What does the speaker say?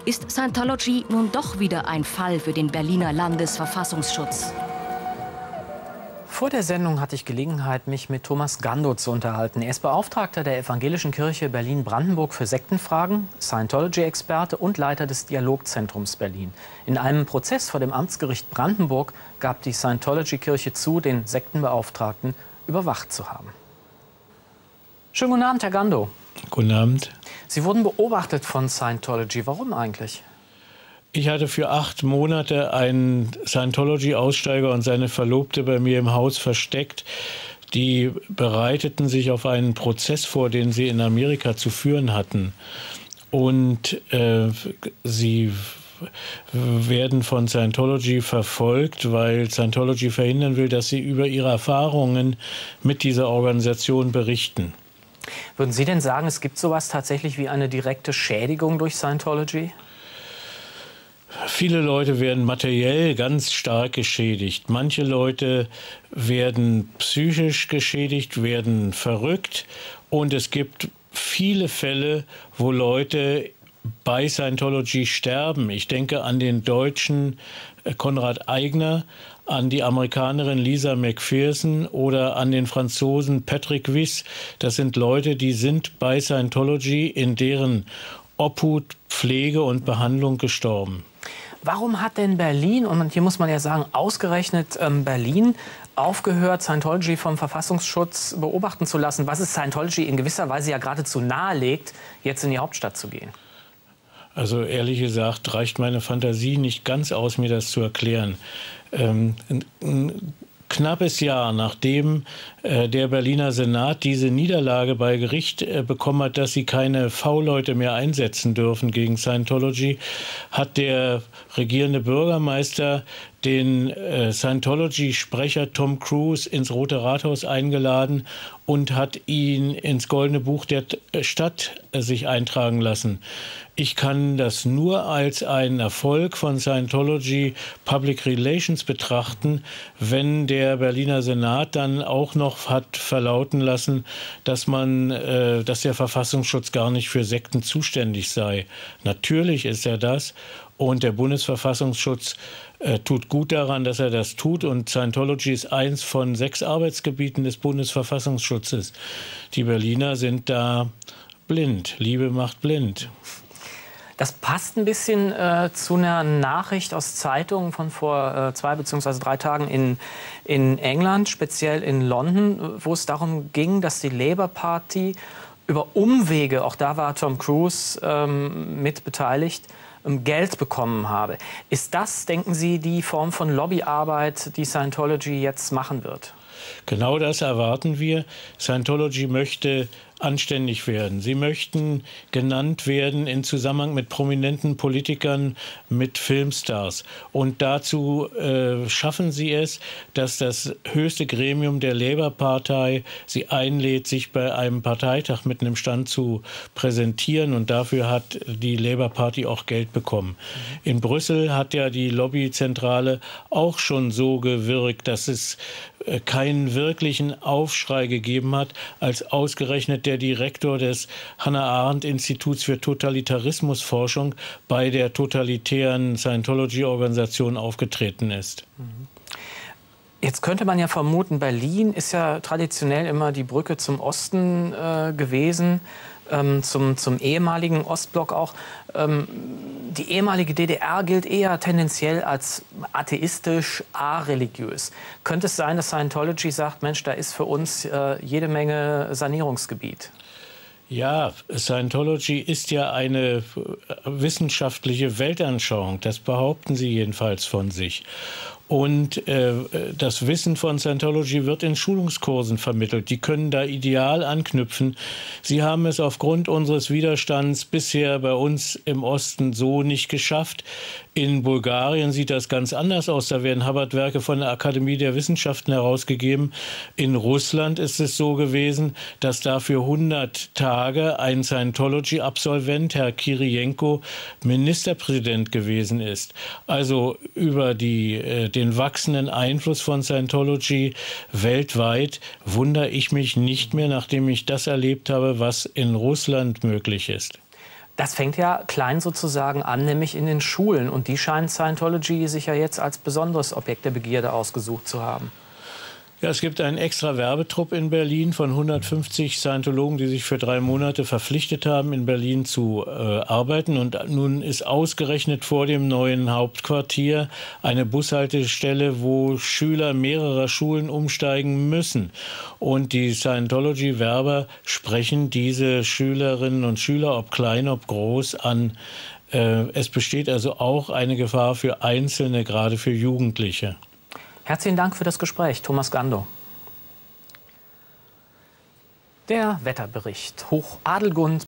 Ist Scientology nun doch wieder ein Fall für den Berliner Landesverfassungsschutz? Vor der Sendung hatte ich Gelegenheit, mich mit Thomas Gando zu unterhalten. Er ist Beauftragter der Evangelischen Kirche Berlin-Brandenburg für Sektenfragen, Scientology-Experte und Leiter des Dialogzentrums Berlin. In einem Prozess vor dem Amtsgericht Brandenburg gab die Scientology-Kirche zu, den Sektenbeauftragten überwacht zu haben. Schönen guten Abend, Herr Gando. Guten Abend. Sie wurden beobachtet von Scientology. Warum eigentlich? Ich hatte für 8 Monate einen Scientology-Aussteiger und seine Verlobte bei mir im Haus versteckt. Die bereiteten sich auf einen Prozess vor, den sie in Amerika zu führen hatten. Und sie werden von Scientology verfolgt, weil Scientology verhindern will, dass sie über ihre Erfahrungen mit dieser Organisation berichten. Würden Sie denn sagen, es gibt sowas tatsächlich wie eine direkte Schädigung durch Scientology? Viele Leute werden materiell ganz stark geschädigt. Manche Leute werden psychisch geschädigt, werden verrückt. Und es gibt viele Fälle, wo Leute bei Scientology sterben. Ich denke an den Deutschen Konrad Aigner, an die Amerikanerin Lisa McPherson oder an den Franzosen Patrick Wyss. Das sind Leute, die sind bei Scientology in deren Obhut, Pflege und Behandlung gestorben. Warum hat denn Berlin, und hier muss man ja sagen, ausgerechnet Berlin, aufgehört, Scientology vom Verfassungsschutz beobachten zu lassen, was es Scientology in gewisser Weise ja geradezu nahelegt, jetzt in die Hauptstadt zu gehen? Also ehrlich gesagt reicht meine Fantasie nicht ganz aus, mir das zu erklären. Ein knappes Jahr nachdem der Berliner Senat diese Niederlage bei Gericht bekommen hat, dass sie keine V-Leute mehr einsetzen dürfen gegen Scientology, hat der regierende Bürgermeister den Scientology-Sprecher Tom Cruise ins Rote Rathaus eingeladen und hat ihn ins Goldene Buch der Stadt sich eintragen lassen. Ich kann das nur als einen Erfolg von Scientology Public Relations betrachten, wenn der Berliner Senat dann auch noch hat verlauten lassen, dass der Verfassungsschutz gar nicht für Sekten zuständig sei. Natürlich ist er das. Und der Bundesverfassungsschutz tut gut daran, dass er das tut. Und Scientology ist eins von 6 Arbeitsgebieten des Bundesverfassungsschutzes. Die Berliner sind da blind. Liebe macht blind. Das passt ein bisschen zu einer Nachricht aus Zeitungen von vor 2 bzw. 3 Tagen in England, speziell in London, wo es darum ging, dass die Labour Party über Umwege, auch da war Tom Cruise mit beteiligt, Geld bekommen habe. Ist das, denken Sie, die Form von Lobbyarbeit, die Scientology jetzt machen wird? Genau das erwarten wir. Scientology möchte anständig werden. Sie möchten genannt werden in Zusammenhang mit prominenten Politikern, mit Filmstars. Und dazu schaffen sie es, dass das höchste Gremium der Labour-Partei sie einlädt, sich bei einem Parteitag mit einem Stand zu präsentieren. Und dafür hat die Labour-Party auch Geld bekommen. In Brüssel hat ja die Lobbyzentrale auch schon so gewirkt, dass es keinen wirklichen Aufschrei gegeben hat, als ausgerechnet der Direktor des Hannah-Arendt-Instituts für Totalitarismusforschung bei der totalitären Scientology-Organisation aufgetreten ist. Jetzt könnte man ja vermuten, Berlin ist ja traditionell immer die Brücke zum Osten gewesen, zum ehemaligen Ostblock auch. Die ehemalige DDR gilt eher tendenziell als atheistisch, areligiös. Könnte es sein, dass Scientology sagt, Mensch, da ist für uns jede Menge Sanierungsgebiet? Ja, Scientology ist ja eine wissenschaftliche Weltanschauung. Das behaupten sie jedenfalls von sich. Und das Wissen von Scientology wird in Schulungskursen vermittelt. Die können da ideal anknüpfen. Sie haben es aufgrund unseres Widerstands bisher bei uns im Osten so nicht geschafft. In Bulgarien sieht das ganz anders aus. Da werden Hubbard-Werke von der Akademie der Wissenschaften herausgegeben. In Russland ist es so gewesen, dass da für 100 Tage ein Scientology-Absolvent, Herr Kirijenko, Ministerpräsident gewesen ist. Also über den wachsenden Einfluss von Scientology weltweit wundere ich mich nicht mehr, nachdem ich das erlebt habe, was in Russland möglich ist. Das fängt ja klein sozusagen an, nämlich in den Schulen. Und die scheint Scientology sich ja jetzt als besonderes Objekt der Begierde ausgesucht zu haben. Ja, es gibt einen extra Werbetrupp in Berlin von 150 Scientologen, die sich für 3 Monate verpflichtet haben, in Berlin zu arbeiten. Und nun ist ausgerechnet vor dem neuen Hauptquartier eine Bushaltestelle, wo Schüler mehrerer Schulen umsteigen müssen. Und die Scientology-Werber sprechen diese Schülerinnen und Schüler, ob klein, ob groß, an. Es besteht also auch eine Gefahr für Einzelne, gerade für Jugendliche. Herzlichen Dank für das Gespräch, Thomas Gando. Der Wetterbericht. Hoch Adelgund